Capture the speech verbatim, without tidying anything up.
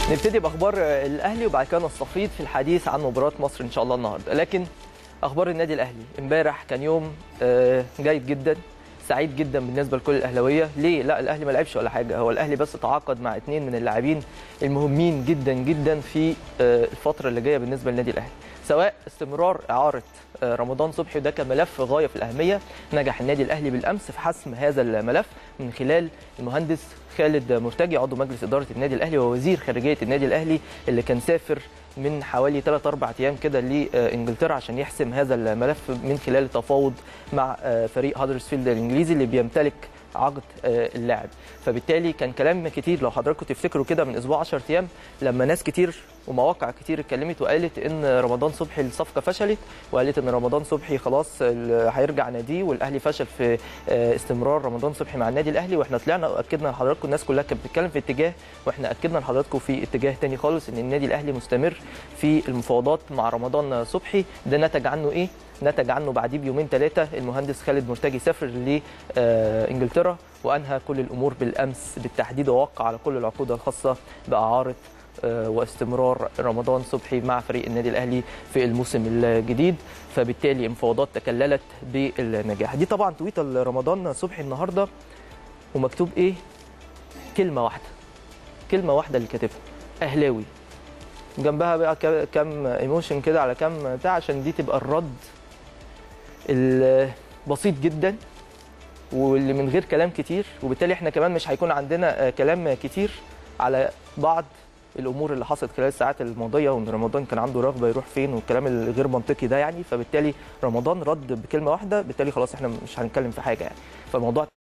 نبتدي باخبار الاهلي وبعد كده نستفيض في الحديث عن مباراه مصر ان شاء الله النهارده. لكن اخبار النادي الاهلي امبارح كان يوم جيد جدا، سعيد جدا بالنسبه لكل الاهلاويه. ليه؟ لا الاهلي ما لعبش ولا حاجه، هو الاهلي بس تعاقد مع اثنين من اللاعبين المهمين جدا جدا في الفتره اللي جايه بالنسبه للنادي الاهلي، سواء استمرار اعاره رمضان صبحي، وده كان ملف غايه في الاهميه. نجح النادي الاهلي بالامس في حسم هذا الملف من خلال المهندس خالد مرتجي عضو مجلس اداره النادي الاهلي ووزير خارجيه النادي الاهلي، اللي كان سافر من حوالي ثلاثة أربعة ايام كده لانجلترا عشان يحسم هذا الملف من خلال التفاوض مع فريق هادرسفيلد الانجليزي اللي بيمتلك عقد اللاعب. فبالتالي كان كلام كتير لو حضراتكم تفتكروا كده من اسبوع عشرة ايام، لما ناس كتير ومواقع كتير اتكلمت وقالت ان رمضان صبحي الصفقه فشلت، وقالت ان رمضان صبحي خلاص هيرجع ناديه، والاهلي فشل في استمرار رمضان صبحي مع النادي الاهلي. واحنا طلعنا واكدنا لحضراتكم، الناس كلها كانت بتتكلم في اتجاه، واحنا اكدنا لحضراتكم في اتجاه تاني خالص، ان النادي الاهلي مستمر في المفاوضات مع رمضان صبحي. ده نتج عنه ايه؟ نتج عنه بعديه بيومين ثلاثه المهندس خالد مرتجي سافر لانجلترا وانهى كل الامور بالامس بالتحديد، ووقع على كل العقود الخاصه باعاره واستمرار رمضان صبحي مع فريق النادي الاهلي في الموسم الجديد. فبالتالي المفاوضات تكللت بالنجاح. دي طبعا تويته لرمضان صبحي النهارده، ومكتوب ايه؟ كلمه واحده، كلمه واحده اللي كاتبها اهلاوي، جنبها بقى كام ايموشن كده على كام بتاع، عشان دي تبقى الرد البسيط جدا واللي من غير كلام كتير. وبالتالي احنا كمان مش هيكون عندنا كلام كتير على بعض الامور اللي حصلت خلال الساعات الماضيه، وان رمضان كان عنده رغبه يروح فين والكلام الغير منطقي ده يعني. فبالتالي رمضان رد بكلمه واحده، بالتالي خلاص احنا مش هنتكلم في حاجه يعني. فالموضوع